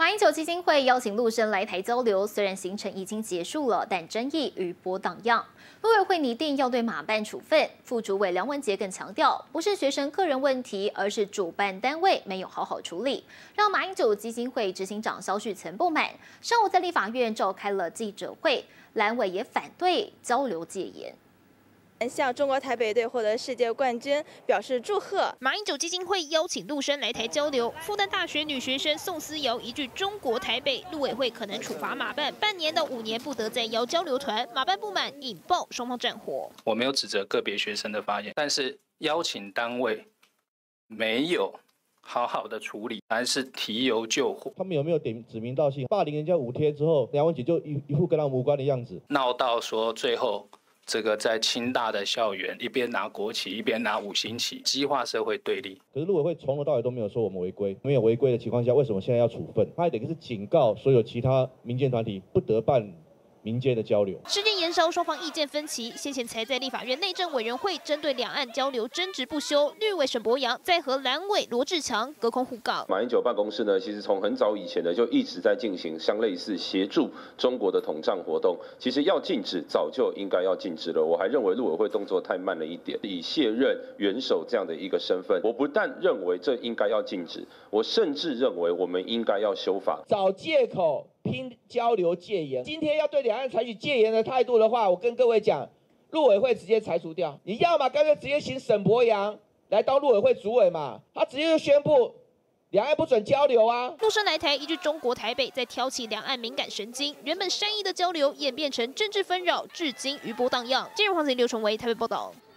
马英九基金会邀请陆生来台交流，虽然行程已经结束了，但争议余波荡漾。陆委会拟定要对马办处分，副主委梁文杰更强调，不是学生个人问题，而是主办单位没有好好处理，让马英九基金会执行长萧旭岑不满。上午在立法院召开了记者会，蓝委也反对交流戒严。 向中国台北队获得世界冠军表示祝贺。 马英九基金会邀请陆生来台交流，复旦大学女学生宋思瑶一句“中国台北”，陆委会可能处罚马办半年到5年，不得再邀交流团。马办不满，引爆双方战火。 我没有指责个别学生的发言，但是邀请单位没有好好的处理，还是提油救火。 他们有没有指名道姓霸凌人家5天之后，梁文杰就一副跟他们无关的样子， 闹到说最后。 这个在清大的校园，一边拿国旗，一边拿5星旗，激化社会对立。 可是陆委会从头到尾都没有说我们违规，没有违规的情况下，为什么现在要处分？他还等于是警告所有其他民间团体不得办民间的交流。 事件延烧，双方意见分歧，先前才在立法院内政委员会针对两岸交流争执不休，绿委沈伯洋在和蓝委罗志强隔空互告。 马英九办公室呢，其实从很早以前呢就一直在进行相类似协助中国的统战活动。其实要禁止，早就应该要禁止了。我还认为陆委会动作太慢了一点，以卸任元首这样的一个身份，我不但认为这应该要禁止，我甚至认为我们应该要修法。 找借口。 拼交流戒严，今天要对两岸采取戒严的态度的话，我跟各位讲，陆委会直接裁除掉。你要嘛，干脆直接请沈伯洋来当陆委会主委嘛，他直接就宣布两岸不准交流啊。 陆生来台一句中国台北，在挑起两岸敏感神经，原本善意的交流演变成政治纷扰，至今余波荡漾。今日黄子刘崇维台北报道。